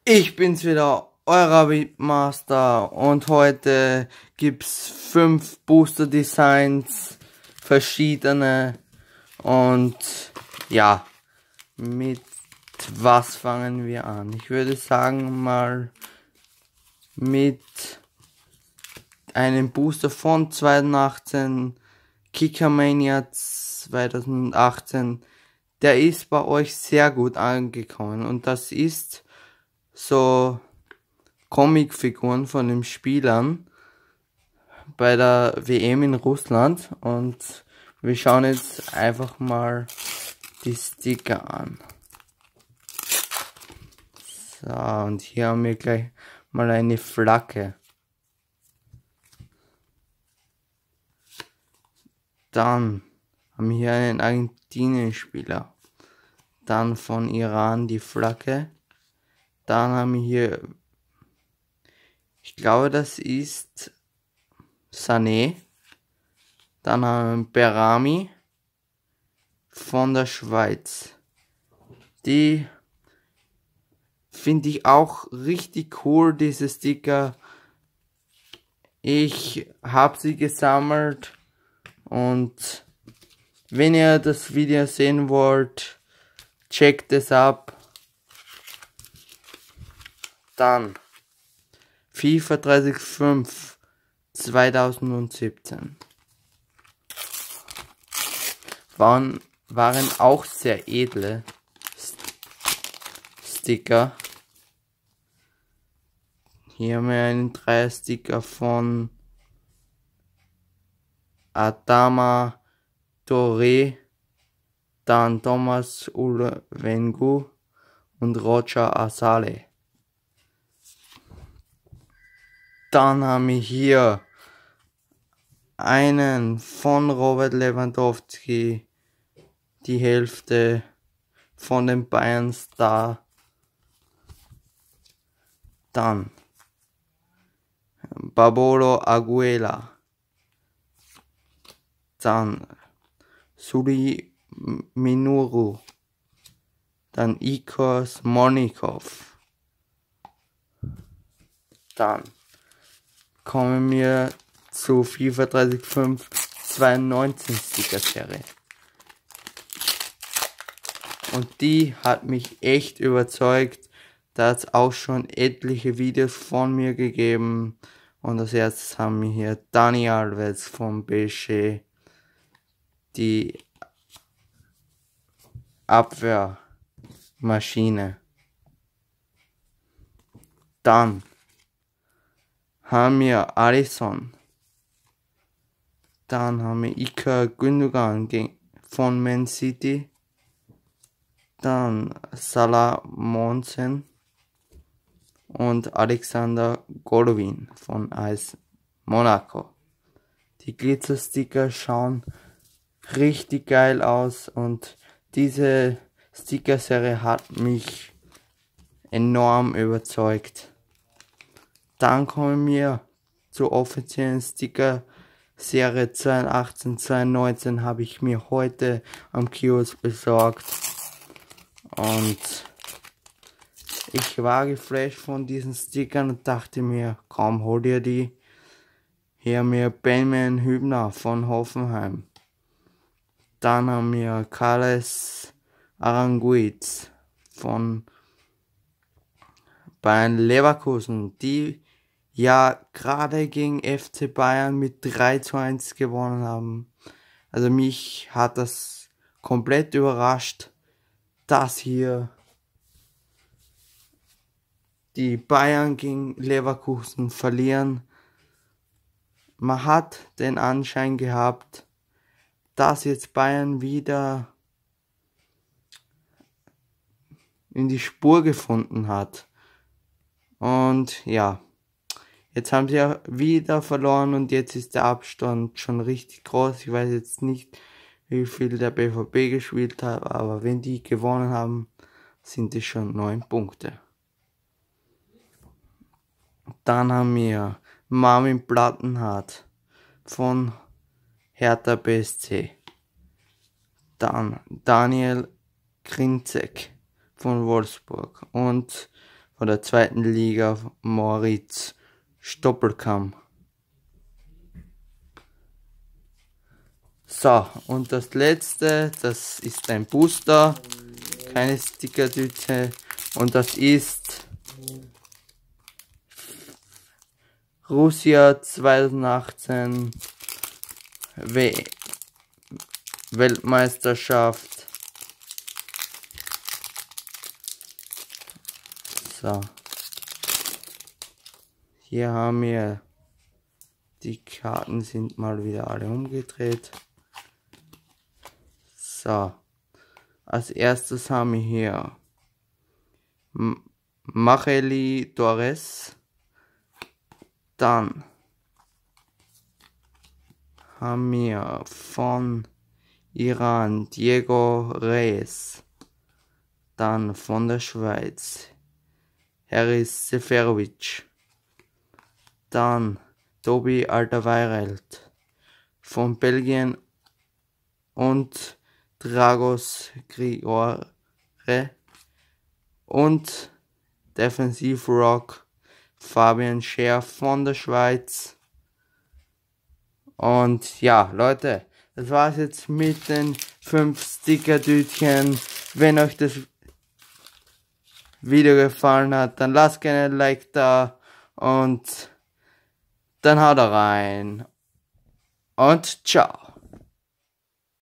Ich bin's wieder, euer Beatmaster, und heute gibt's 5 Booster Designs, verschiedene, und ja, mit was fangen wir an? Ich würde sagen mal mit einem Booster von 2018, Kickermania 2018, der ist bei euch sehr gut angekommen, und das ist so Comicfiguren von den Spielern bei der WM in Russland, und wir schauen jetzt einfach mal die Sticker an. So, und hier haben wir gleich mal eine Flagge. Dann haben wir hier einen Argentinien-Spieler. Dann von Iran die Flagge. Dann haben wir hier, ich glaube, das ist Sané. Dann haben wir Berami von der Schweiz. Die finde ich auch richtig cool, diese Sticker. Ich habe sie gesammelt, und wenn ihr das Video sehen wollt, checkt es ab. Dann FIFA 35 2017 waren auch sehr edle Sticker. Hier haben wir einen 3er-Sticker von Adama Touré, dann Thomas Ulvengu und Roger Asale. Dann haben wir hier einen von Robert Lewandowski, die Hälfte von den Bayern Star. Dann Babolo Aguela. Dann Suli Minuru. Dann Igor Smonikov. Dann kommen wir zu FIFA 35 2019 Sticker Serie. Und die hat mich echt überzeugt. Da hat es auch schon etliche Videos von mir gegeben. Und als erstes haben wir hier Dani Alves von PSG. Die Abwehrmaschine. Dann haben wir Alisson. Dann haben wir Ilkay Gündogan von Man City. Dann Salah Monsen und Alexander Golovin von AS Monaco. Die Glitzersticker schauen richtig geil aus, und diese Sticker-Serie hat mich enorm überzeugt. Dann kommen wir zur offiziellen Sticker-Serie 2018-2019, habe ich mir heute am Kiosk besorgt, und ich war geflasht von diesen Stickern und dachte mir, kaum hol dir die. Hier haben wir Benjamin Hübner von Hoffenheim. Dann haben wir Carles Aranguiz von Bayern Leverkusen, die ja gerade gegen FC Bayern mit 3:1 gewonnen haben. Also mich hat das komplett überrascht, dass hier die Bayern gegen Leverkusen verlieren. Man hat den Anschein gehabt, dass jetzt Bayern wieder in die Spur gefunden hat. Und ja, jetzt haben sie ja wieder verloren, und jetzt ist der Abstand schon richtig groß. Ich weiß jetzt nicht, wie viel der BVB gespielt hat, aber wenn die gewonnen haben, sind es schon 9 Punkte. Dann haben wir Marvin Plattenhardt von Hertha BSC. Dann Daniel Grinzek von Wolfsburg und von der zweiten Liga, Moritz Stoppelkamp. So, und das letzte, das ist ein Booster, keine Stickerdüte, und das ist Russia 2018 Weltmeisterschaft. So. Hier haben wir, die Karten sind mal wieder alle umgedreht. So. Als erstes haben wir hier Macheli Torres. Dann haben wir von Iran Diego Reyes. Dann von der Schweiz Haris Seferovic. Dann Tobi Alderweireld von Belgien und Dragos Grigore und Defensive Rock Fabian Scher von der Schweiz. Und ja, Leute, das war's jetzt mit den 5 Stickerdütchen. Wenn euch das Video gefallen hat, dann lasst gerne ein Like da und dann haut rein und ciao.